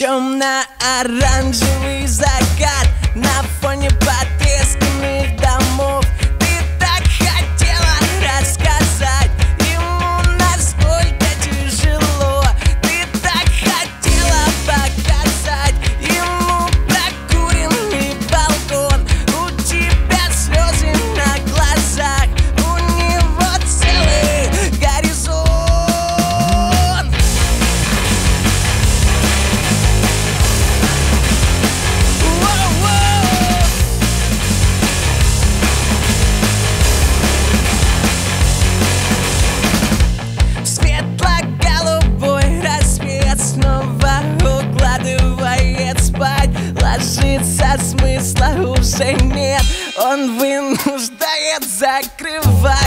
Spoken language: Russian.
Темно-оранжевый закат на фоне потресканных домов. Ты так хотела рассказать ему, насколько тяжело. Ты так хотела показать ему прокуренный балкон. У тебя слезы на глазах, у него целый горизонт. Светло-голубой рассвет снова укладывает спать. Ложиться смысла уже нет, он вынуждает закрывать.